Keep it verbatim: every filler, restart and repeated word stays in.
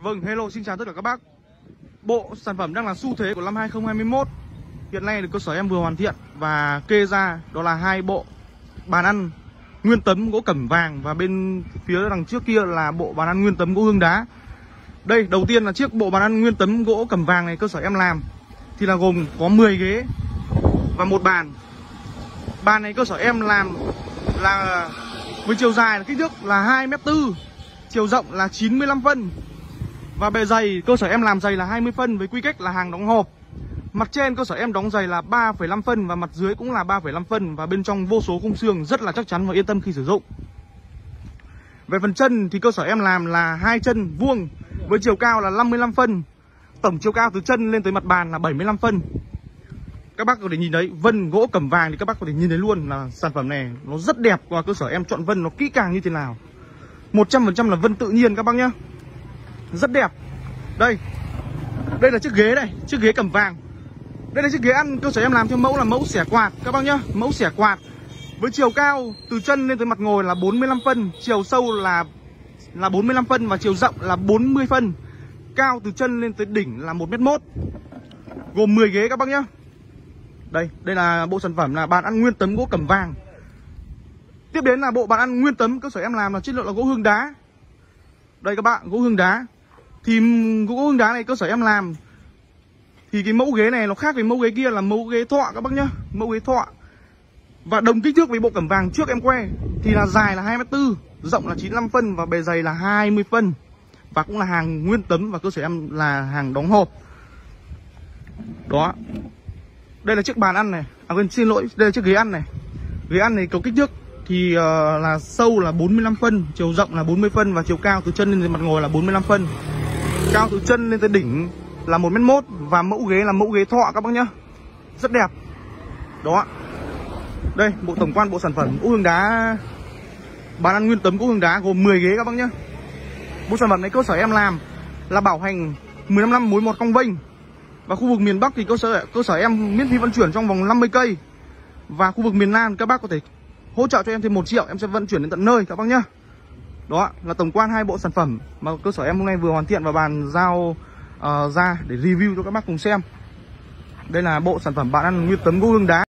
Vâng, hello, xin chào tất cả các bác. Bộ sản phẩm đang là xu thế của năm hai không hai mốt. Hiện nay thì cơ sở em vừa hoàn thiện và kê ra đó là hai bộ bàn ăn nguyên tấm gỗ cẩm vàng, và bên phía đằng trước kia là bộ bàn ăn nguyên tấm gỗ hương đá. Đây, đầu tiên là chiếc bộ bàn ăn nguyên tấm gỗ cẩm vàng này cơ sở em làm thì là gồm có mười ghế và một bàn. Bàn này cơ sở em làm là với chiều dài là kích thước là hai mét tư, chiều rộng là chín mươi lăm phân. Và bề dày cơ sở em làm dày là hai mươi phân với quy cách là hàng đóng hộp. Mặt trên cơ sở em đóng dày là ba phẩy năm phân và mặt dưới cũng là ba phẩy năm phân, và bên trong vô số khung xương rất là chắc chắn và yên tâm khi sử dụng. Về phần chân thì cơ sở em làm là hai chân vuông với chiều cao là năm mươi lăm phân. Tổng chiều cao từ chân lên tới mặt bàn là bảy mươi lăm phân. Các bác có thể nhìn thấy vân gỗ cẩm vàng thì các bác có thể nhìn thấy luôn là sản phẩm này nó rất đẹp, và cơ sở em chọn vân nó kỹ càng như thế nào. một trăm phần trăm là vân tự nhiên các bác nhá. Rất đẹp. Đây. Đây là chiếc ghế này, chiếc ghế cẩm vàng. Đây là chiếc ghế ăn cơ sở em làm theo mẫu là mẫu xẻ quạt các bác nhá, mẫu xẻ quạt. Với chiều cao từ chân lên tới mặt ngồi là bốn mươi lăm phân, chiều sâu là là bốn mươi lăm phân và chiều rộng là bốn mươi phân. Cao từ chân lên tới đỉnh là một mét một. Gồm mười ghế các bác nhá. Đây, đây là bộ sản phẩm là bàn ăn nguyên tấm gỗ cẩm vàng. Tiếp đến là bộ bàn ăn nguyên tấm cơ sở em làm là chất liệu là gỗ hương đá. Đây các bạn, gỗ hương đá. Thì gỗ hương đá này cơ sở em làm thì cái mẫu ghế này nó khác với mẫu ghế kia là mẫu ghế thọ các bác nhá, mẫu ghế thọ. Và đồng kích thước với bộ cẩm vàng trước em que thì là dài là hai mét tư, rộng là chín mươi lăm phân và bề dày là hai mươi phân. Và cũng là hàng nguyên tấm và cơ sở em là hàng đóng hộp. Đó. Đây là chiếc bàn ăn này. À quên, xin lỗi, đây là chiếc ghế ăn này. Ghế ăn này có kích thước thì uh, là sâu là bốn mươi lăm phân, chiều rộng là bốn mươi phân và chiều cao từ chân lên tới mặt ngồi là bốn mươi lăm phân. Cao từ chân lên tới đỉnh là một mét một và mẫu ghế là mẫu ghế thọ các bác nhá. Rất đẹp. Đó. Đây, bộ tổng quan bộ sản phẩm gỗ hương đá, bàn ăn nguyên tấm gỗ hương đá gồm mười ghế các bác nhá. Bộ sản phẩm này cơ sở em làm là bảo hành mười lăm năm mối một cong vênh. Và khu vực miền Bắc thì cơ sở cơ sở em miễn phí vận chuyển trong vòng năm mươi cây. Và khu vực miền Nam các bác có thể hỗ trợ cho em thêm một triệu, em sẽ vận chuyển đến tận nơi các bác nhá. Đó là tổng quan hai bộ sản phẩm mà cơ sở em hôm nay vừa hoàn thiện và bàn giao uh, ra để review cho các bác cùng xem. Đây là bộ sản phẩm bàn ăn nguyên tấm gỗ hương đá.